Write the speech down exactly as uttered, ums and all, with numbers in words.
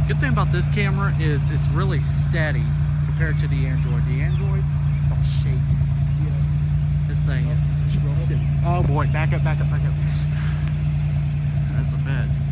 Good thing about this camera is it's really steady compared to the Android. The Android, it's all shaky. Yeah. This thing, oh, it's real steady. Oh boy, back up, back up, back up. That's a bed.